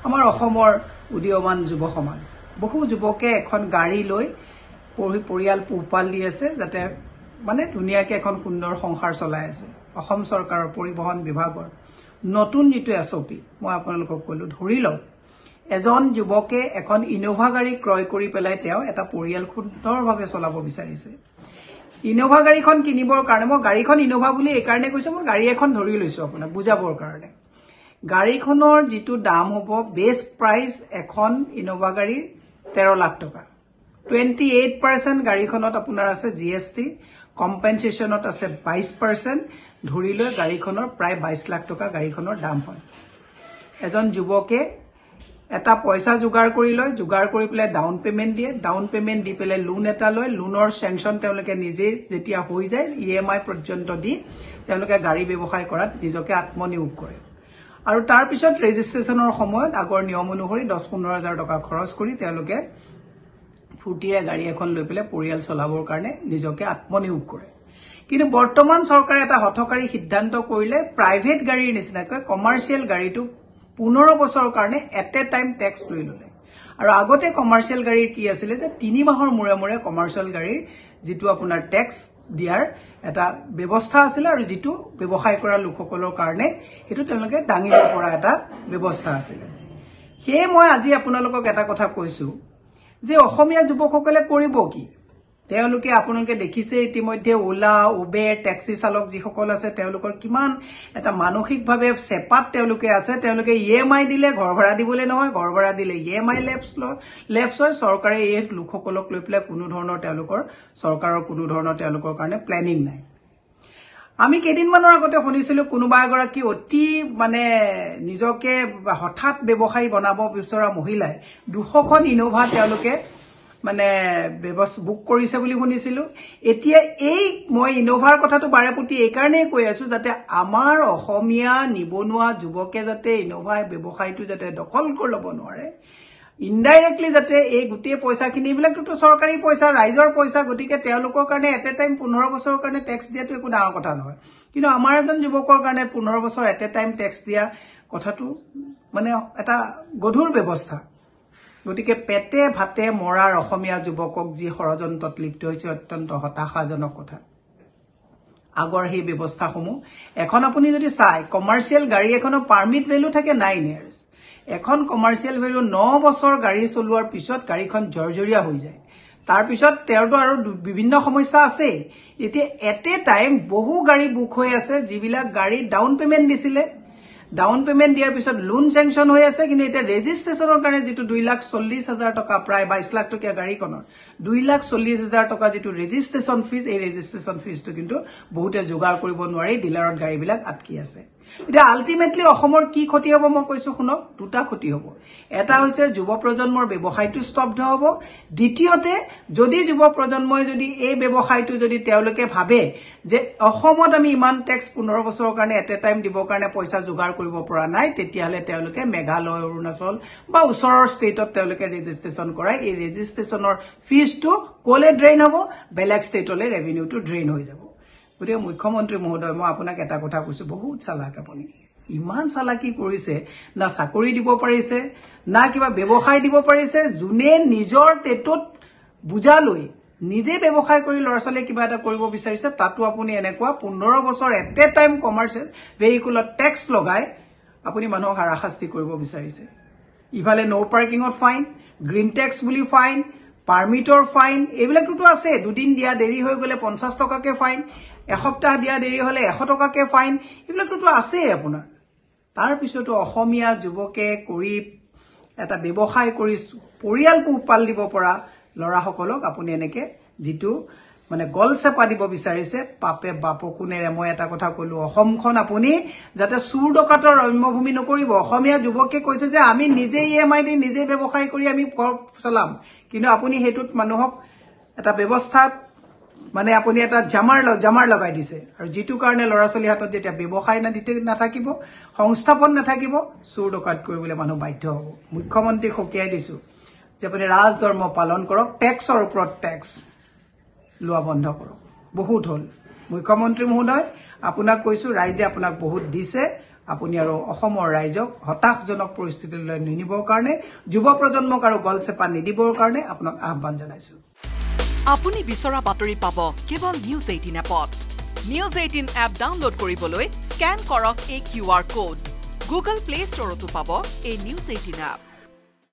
আমাৰ অসমৰ উদীয়মান যুৱ সমাজ বহু যুৱকে এখন গাড়ী লৈ পৰিয়াল পোহপাল দি আছে যাতে মানে ধুনীয়াকৈ এখন সুন্দৰ সংসাৰ চলাই আছে অসম চৰকাৰৰ পৰিবহন বিভাগৰ নতুন যেটো এছঅপি মই আপোনালোকক কলো ধৰি লওক এজন যুৱকে এখন ইনোভা গাড়ী ক্ৰয় কৰি পেলাই তেওঁ এটা পৰিয়াল সুন্দৰভাৱে চলাব বিচাৰিছে ইনোভা গাড়ীখন কিনিবৰ কাৰণে মই গাড়ীখন ইনোভা বুলি এই কাৰণে কৈছো মই গাড়ী এখন ধৰি লৈছো আপোনাক বুজাবৰ কাৰণে গাড়ীখনৰ যেটো দাম হ'ব বেস প্ৰাইস এখন ইনোভা গাড়ীৰ 13 লাখ টকা 28% গাড়ীখনত আপোনাৰ আছে জিএসটি কম্পেনসেশনত আছে 22% ধৰি লৈ গাড়ীখনৰ প্ৰায় 22 লাখ টকা গাড়ীখনৰ দাম হয় এজন যুৱকে এটা পইচা জোগাৰ কৰি পেলাই ডাউন পেমেন্ট দিয়ে ডাউন পেমেন্ট দি পেলাই লোন এটা লয় লোনৰ স্যাংশন তেওঁলোকে নিজে যেতিয়া হৈ যায় ইএমআই পৰ্যন্ত দি তেওঁলোকে গাড়ী ব্যৱসায় কৰাত নিজকে আত্মনিয়োগ কৰে আৰু তাৰ পিছত ৰেজিষ্ট্ৰেচনৰ সময়ত আগৰ নিয়ম অনুসৰি 10-15 হাজাৰ টকা খৰচ কৰি তেওঁলোকে ফুটিয়ে গাড়ী এখন লৈ পেলাই পৰিয়াল চলাবৰ কাৰণে নিজকে আত্মনিয়োগ কৰে কিন্তু বৰ্তমান চৰকাৰে এটা হঠকাৰী সিদ্ধান্ত কৰিলে প্ৰাইভেট গাড়ীৰ নিচিনাকৈ কমাৰ্চিয়েল গাড়ীটো 15 বছৰৰ কাৰণে এট এ টাইম ট্যাক্স লৈ ললে আৰু আগতে কমাৰ্চিয়েল গাড়ীৰ কি আছিল যে 3 মাহৰ মূৰে মূৰে কমাৰ্চিয়েল গাড়ীৰ যেটো আপোনাৰ ট্যাক্স দিয়াৰ এটা ব্যৱস্থা আছিল আৰু যেটো ব্যৱসায় কৰা লোকসকলৰ কাৰণে হেতু তেওঁলোকে দাঙিব পৰা এটা ব্যৱস্থা আছিল হে মই আজি আপোনালোকক এটা কথা কৈছো যে অসমীয়া যুৱকসকলে কৰিব কি তেওঁলোকে আপোনালোকে দেখিছে ইতিমধ্যে ওলা উবেৰ ট্যাক্সি চালক যিসকল আছে তেওঁলোকৰ কিমান এটা মানসিকভাৱে সেপাত তেওঁলোকে আছে তেওঁলোকে ইএমআই দিলে ঘৰ ভাড়া দিবলৈ নহয় ঘৰ ভাড়া দিলে ইএমআই লেপছ হয় চৰকাৰে এই লোকসকলক লৈ পেলাই কোনো ধৰণৰ তেওঁলোকৰ চৰকাৰৰ কোনো ধৰণৰ তেওঁলোকৰ কাৰণে প্ল্যানিং নাই আমি কেদিনমানৰ আগতে শুনিছিলো কোনোবা এগৰাকী অতি মানে নিজকে হঠাৎ ব্যৱসায়ী বনাব বিচৰা মহিলাই 200খন ইনোভা তেওঁলোকে মানে বুক কৰিছে বুলি শুনিছিলো এতিয়া এই মই ইনোভাৰ কথাটো বাৰেপতি এই কাৰণে কৈ আছো যাতে আমাৰ অসমীয়া নিবনুৱা যুৱকে যাতে ইনোভা ব্যৱসায়টো যাতে দখল কৰি ল'ব নোৱাৰে ইনডাইৰেক্টলি যাতে এই গুটেই পইচাখিনি বিলাকটো চৰকাৰী পইচা ৰাইজৰ পইচা গতিকে তেওঁলোকৰ কাৰণে এট এ টাইম 15 বছৰৰ কাৰণে ট্যাক্স দিয়াটো একো ডাঙৰ কথা নহয় কিন্তু আমাৰ এজন যুৱকৰ কাৰণে 15 বছৰ এট এ টাইম ট্যাক্স দিয়া কথাটো মানে এটা গধুৰ ব্যৱস্থা গতিকে পেটে ভাতে মৰাৰ অসমীয়া যুৱকক যি ষড়যন্ত্ৰত লিপ্ত হৈছে অত্যন্ত হতাশাজনক কথা আগৰ সেই ব্যৱস্থাসমূহ এখন আপুনি যদি চাই কমাৰ্চিয়েল গাড়ী এখনৰ পাৰমিট ভ্যালু থাকে 9 ইয়াৰ্স এখন কমাৰ্চিয়েল ভ্যালু 9 বছৰ গাড়ী চলোৱাৰ পিছত গাড়ীখন জৰ্জৰিয়া হৈ যায় তাৰ পিছত তেওঁটো আৰু বিভিন্ন সমস্যা আছে এতিয়া এট এ টাইম বহু গাড়ী বুক হৈ আছে যিবিলাক গাড়ী ডাউন পেমেন্ট দিছিলে ডাউন পেমেন্ট দিয়াৰ পিছত লোন স্যাংশন হৈ আছে কিন্তু এটা ৰেজিষ্ট্ৰেচনৰ কাৰণে যেটো 2,40,000 টকা প্ৰায় 22 লাখ টকা গাড়ীখনৰ 2,40,000 টকা যেটো ৰেজিষ্ট্ৰেচন ফিজ এই ৰেজিষ্ট্ৰেচন ফিজটো কিন্তু বহুতে যোগাৰ কৰিব নোৱাৰি ডিলাৰত গাড়ীবিলাক আটকি আছে এটা আলটিমেটলি অসমৰ কি ক্ষতি হ'ব মই কৈছো শুনক দুটা ক্ষতি হ'ব এটা হৈছে যুৱ প্ৰজন্মৰ ব্যৱসায়টো স্তব্ধ হ'ব দ্বিতীয়তে যদি যুৱ প্ৰজন্মই যদি এই ব্যৱসায়টো যদি তেওঁলোকে ভাবে যে অসমত আমি ইমান ট্যাক্স 15 বছৰৰ কাৰণে এট এ টাইম দিবৰ কাৰণে পইচা যোগাৰ কৰিব পৰা নাই তেতিয়াহলে তেওঁলোকে মেঘালয় অৰুণাচল বা ওচৰৰ ষ্টেটত তেওঁলোকে ৰেজিষ্ট্ৰেচন কৰাই এই ৰেজিষ্ট্ৰেচনৰ ফিজটো কোলে ড্ৰেইন হ'ব বেলেগ ষ্টেটলৈ ৰেভিনিউটো ড্ৰেইন হৈ যাব গতিকে মুখ্যমন্ত্ৰী মহোদয় মই আপোনাক এটা কথা কৈছো বহুত চালাক আপুনি ইমান চালাকি কৰিছে না চাকৰি দিব পাৰিছে না কিবা ব্যৱসায় দিব পাৰিছে জুনে নিজৰ টেটত বুজা লৈ নিজে ব্যৱসায় কৰি লৰছলে কিবা এটা কৰিব বিচাৰিছে তাতো আপুনি এনেকুৱা 15 বছৰ এট এ টাইম কমাৰ্চিয়েল ভেহিকুলত ট্যাক্স লগাই আপুনি মানুহক হাৰাশাস্তি কৰিব বিচাৰিছে ইফালে নো পাৰ্কিংত ফাইন গ্ৰীণ ট্যাক্স বুলি ফাইন পাৰমিটৰ ফাইন এইবিলাকটো আছে দুদিন দিয়া দেৰি হৈ গলে 50 টকাকে ফাইন এসপ্তাহ দিয়া দেৰি হলে 100 টকাকে ফাইন এইবিলাকটো আছে আপোনাৰ তাৰ পিছতো অসমীয়া যুৱকে কৰি এটা ব্যৱসায় কৰি পৰিয়াল পোহপাল দিব পৰা লৰাসকলক আপুনি এনেকে যেটো মানে গলছেপা দিব বিচাৰিছে পাপে বাপকুনেৰে মই এটা কথা কলো অসমখন আপুনি যাতে চুৰ ডকাতৰ ৰম্যভূমি নকৰিব অসমীয়া যুৱকে কৈছে যে আমি নিজে ইএমআই দি নিজে ব্যৱসায় কৰি আমি চলাম কিন্তু আপুনি হেতুত মানুহক এটা ব্যৱস্থা মানে আপুনি এটা জামাৰ লগাই দিছে আৰু যেটো কাৰণে লৰাছলি হাতত যেতিয়া ব্যৱসায় নাথাকিব সংস্থাপন নাথাকিব চুৰ ডকাত কৰিবলৈ মানুহ বাধ্য হ'ব মুখ্যমন্ত্ৰী খকিয়াই দিছো যে আপুনি ৰাজধৰ্ম পালন কৰক ট্যাক্সৰ ওপৰত ট্যাক্স লোৱা বন্ধ কৰক বহুত হল মুখ্যমন্ত্ৰী মহোদয় আপোনাক কৈছো ৰাইজে আপোনাক বহুত দিছে আপুনি আৰু অসমৰ ৰাইজক হতাশজনক পৰিস্থিতিলৈ নিনিবৰ কাৰণে যুৱ প্ৰজন্মক আৰু গলচেপা নিদিবৰ কাৰণে আপোনাক আহ্বান জনাইছো আপুনি বিচৰা বাতৰি পাব কেৱল নিউজ 18 এপত নিউজ 18 এপ ডাউনলোড কৰিবলৈ স্ক্যান কৰক এই QR কোড গুগল প্লে ষ্টৰতো পাব এই নিউজ 18 এপ